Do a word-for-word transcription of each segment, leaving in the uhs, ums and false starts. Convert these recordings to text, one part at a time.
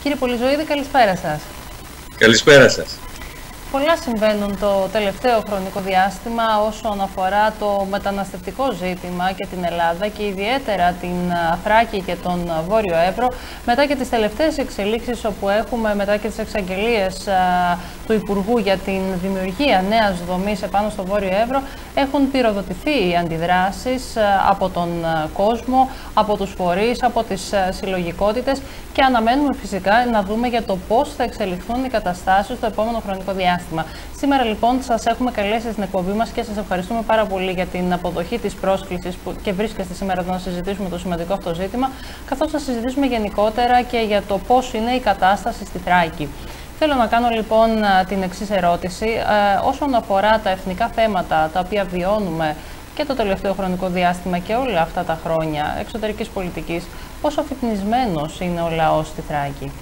Κύριε Πολυζωήδη, καλησπέρα σας. Καλησπέρα σας. Πολλά συμβαίνουν το τελευταίο χρονικό διάστημα όσον αφορά το μεταναστευτικό ζήτημα και την Ελλάδα και ιδιαίτερα την Θράκη και τον Βόρειο Εύρο, μετά και τις τελευταίες εξελίξεις όπου έχουμε, μετά και τις εξαγγελίες του Υπουργού για την δημιουργία νέας δομής επάνω στο Βόρειο Εύρο, έχουν πυροδοτηθεί οι αντιδράσεις από τον κόσμο, από τους φορείς, από τις συλλογικότητες και αναμένουμε φυσικά να δούμε για το πώς θα εξελιχθούν οι καταστάσεις στο επόμενο χρονικό διάστημα. Σήμερα λοιπόν σας έχουμε καλέσει στην εκπομπή μας και σας ευχαριστούμε πάρα πολύ για την αποδοχή της πρόσκλησης που και βρίσκεστε σήμερα εδώ να συζητήσουμε το σημαντικό αυτό ζήτημα, καθώς θα συζητήσουμε γενικότερα και για το πώς είναι η κατάσταση στη Θράκη. Θέλω να κάνω λοιπόν την εξής ερώτηση. Ε, όσον αφορά τα εθνικά θέματα τα οποία βιώνουμε και το τελευταίο χρονικό διάστημα και όλα αυτά τα χρόνια εξωτερικής πολιτικής, πόσο αφυπνισμένος είναι ο λαός στη Θράκη?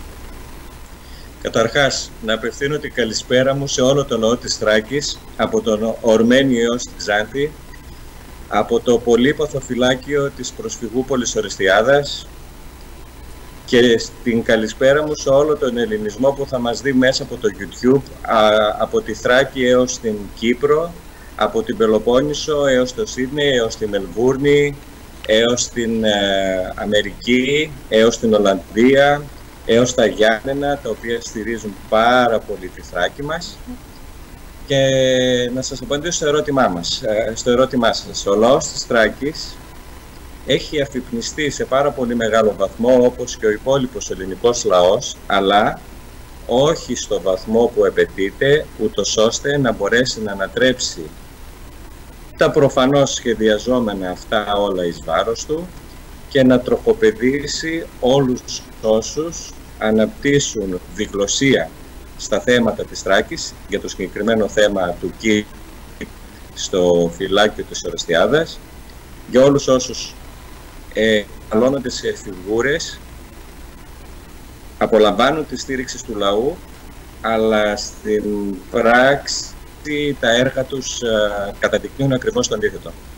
Καταρχάς, να απευθύνω την καλησπέρα μου σε όλο τον λαό της Θράκης, από τον Ορμένη έως την Ξάνθη, από το πολύπαθο φυλάκιο της προσφυγούπολης Ορεστιάδας και στην καλησπέρα μου σε όλο τον ελληνισμό που θα μας δει μέσα από το YouTube, από τη Θράκη έως την Κύπρο, από την Πελοπόννησο έως το Σίδνεϊ, έως τη Μελβούρνη, έως την ε, Αμερική, έως την Ολλανδία, έως τα Γιάννενα, τα οποία στηρίζουν πάρα πολύ τη Θράκη μας. Και να σας απαντήσω στο ερώτημά μας, στο ερώτημά σας. Ο λαός της Θράκης έχει αφυπνιστεί σε πάρα πολύ μεγάλο βαθμό, όπως και ο υπόλοιπος ελληνικός λαός, αλλά όχι στο βαθμό που απαιτείται, ούτως ώστε να μπορέσει να ανατρέψει τα προφανώς σχεδιαζόμενα αυτά όλα εις βάρος του και να τροχοπεδίσει όλους όσους αναπτύσσουν διγλωσία στα θέματα της Θράκης, για το συγκεκριμένο θέμα του ΚΙ στο φυλάκιο της Ορεστιάδας, για όλους όσους ε, αλώνονται σε φιγούρες, απολαμβάνουν τη στήριξη του λαού, αλλά στην πράξη τα έργα τους ε, καταδεικνύουν ακριβώς το αντίθετο.